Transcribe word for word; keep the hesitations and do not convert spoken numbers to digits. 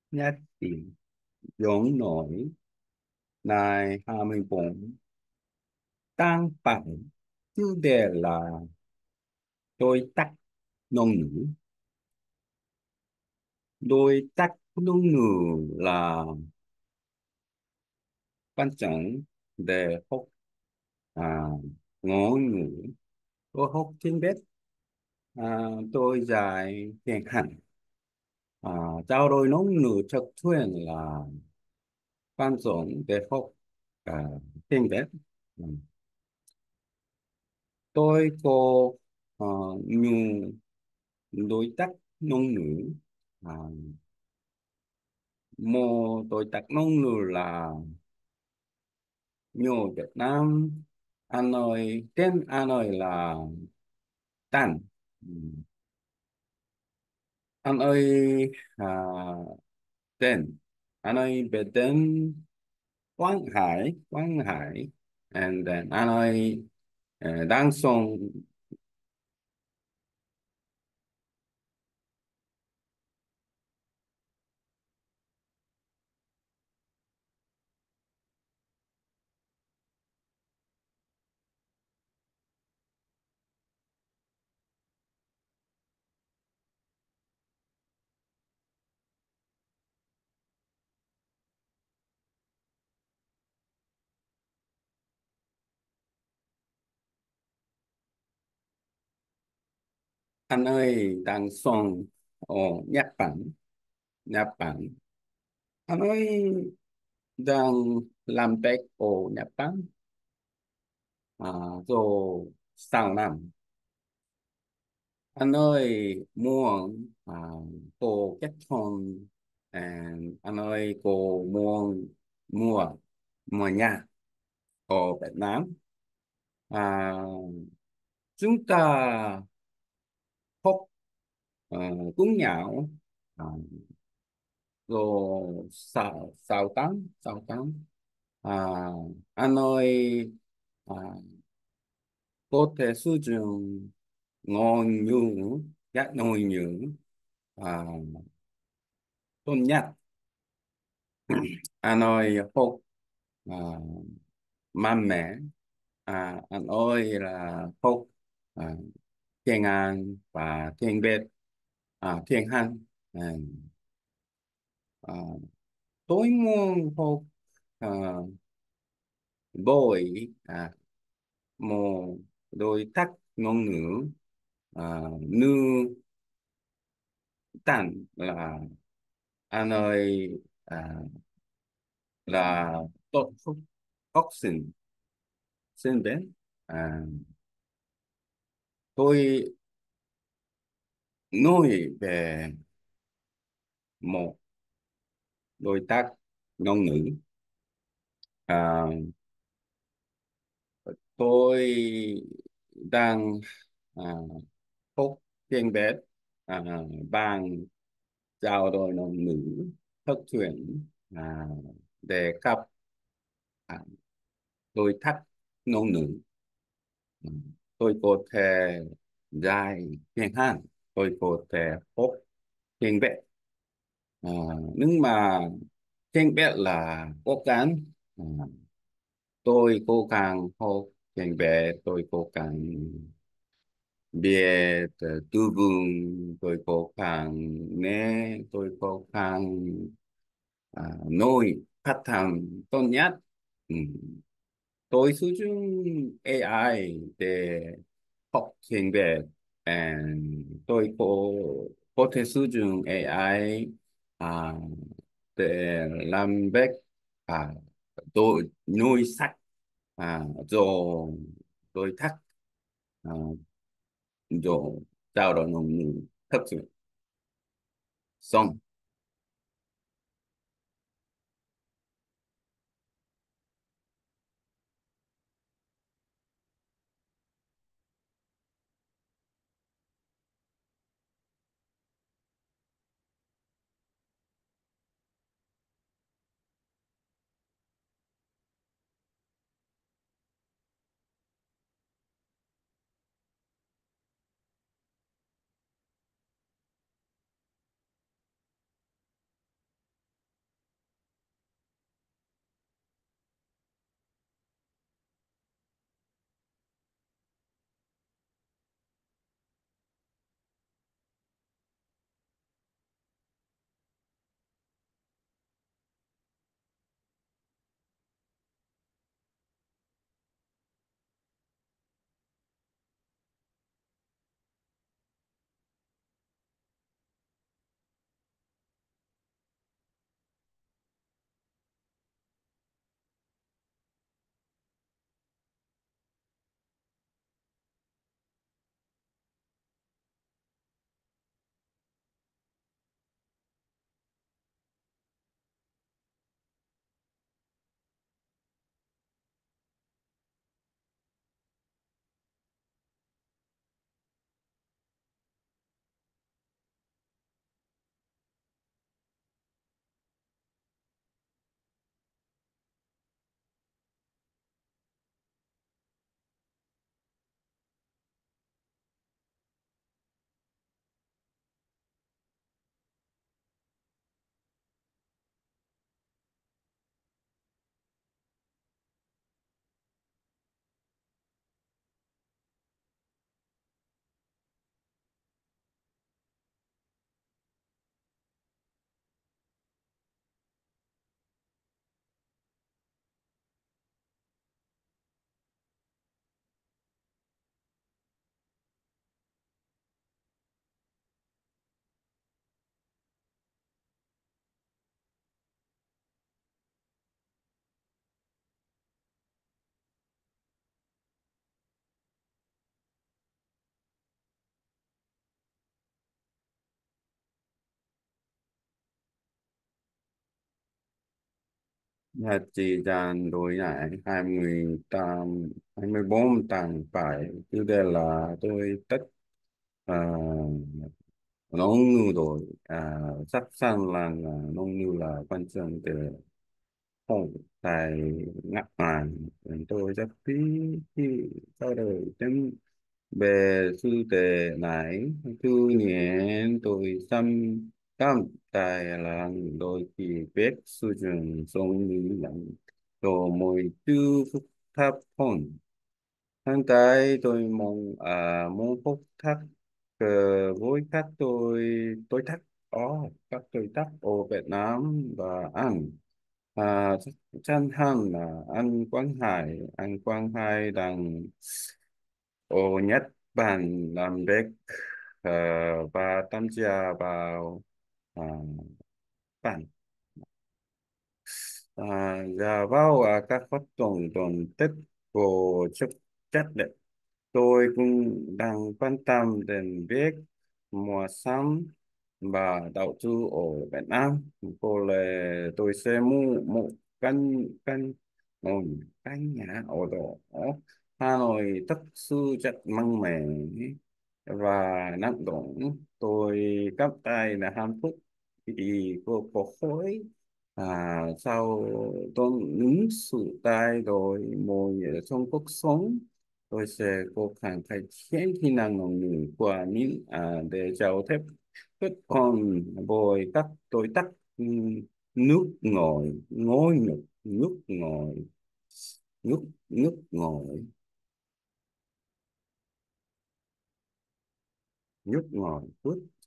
Nhất điểm giống nổi ngày hai mươi bốn tháng bảy, chủ đề là đối tác ngôn ngữ. Đối tác ngôn ngữ là quan trọng để học à, ngôn ngữ. Tôi học tiếng Việt, à, tôi dạy tiếng Hàn. À, trao đổi ngôn ngữ trực tuyến là quan trọng để học à, tiếng Việt. Ừ. Tôi có uh, nhiều đối tác ngôn ngữ. À, một đối tác ngôn ngữ là nhiều Việt Nam. Anh ơi, tên anh ơi là Tan. Ừ. Anh ơi, à, tên anh ơi về tên Quang Hải, Quang Hải. And then anh ơi à, đang sống. Anh ơi đang sống ở Nhật Bản, Nhật Bản. Anh ơi đang làm việc ở Nhật Bản, à, rồi sang năm. Anh ơi muốn à, cô kết hôn. And anh ơi cô muốn mua mua nhà ở Việt Nam. À, chúng ta học à, cùng nhau, à, rồi sáu sáu tháng sáu tháng. À, anh ơi à, có thể sử dụng ngôn ngữ, các ngôn ngữ à, tốt nhất. Anh ơi học à, mạnh mẽ. À, anh ơi là học à, tiếng Anh và tiếng Việt, à, tiếng Hàn. À, à, tôi muốn học à, bồi à, một đối tác ngôn ngữ à, như Tàn là anh ơi à, là tốt phúc học sinh sinh viên. À, tôi nói về một đối tác ngôn ngữ. À, tôi đang à, học tiếng Việt à, bằng trao đổi ngôn ngữ thực chuyển à, đề cập à, đối tác ngôn ngữ. Ừ. Tôi có thể dạy tiếng Hàn, tôi có thể học tiếng Việt. À, nhưng mà tiếng Việt là cố gắng. À, tôi cố gắng học tiếng Việt, tôi cố gắng biết ờ, từ vựng, tôi cố gắng nghe, tôi cố gắng à, nói phát âm tốt nhất. Ừ. Tôi sử dụng a i để học tiếng Việt. And tôi có có thể sử dụng a i à, để làm việc à, tôi nuôi sách à, rồi tôi thắt à, rồi trao đổi ngôn ngữ thật sự xong. Nhà chị dàn đối lại hai mươi tám, hai mươi bốn tầng phải. Chủ đề là tôi thích à, nấu nướng rồi. À, chắc chắn là, là nấu nướng là quan trọng để không phải ngắt màn. Tôi rất quý khi trao đổi thêm về chủ đề này. Tuy nhiên tôi xăm cảm thấy là đôi khi biết sử dụng giống như là đồ môi từ phức tạp hơn. Hiện tại tôi mong à, muốn phúc thắc ờ, với các tôi tôi thắc ở các tôi thắc ở Việt Nam và Anh. À, chắc chắn hẳn là anh Quang Hải anh Quang Hải đang ở Nhật Bản làm việc ờ, và tham gia vào à, bản à, và vào à, các hoạt động đoàn tích của chức trách. Tôi cũng đang quan tâm đến việc mua sắm và đầu tư ở Việt Nam. Có lẽ tôi sẽ mua một căn căn một căn nhà ở đó. Hà Nội thật sự rất mạnh mẽ và năng động. Tôi cảm thấy là hạnh phúc vì cô có khối à, sau tôi những sự thay đổi mọi trong cuộc sống. Tôi sẽ cố gắng cải thiện kỹ năng ngôn ngữ của mình à, để giao tiếp tốt hơn với các đối tác ừm, nước ngoài, ngôi nước, nước ngoài, nước nước ngoài, nước ngoài.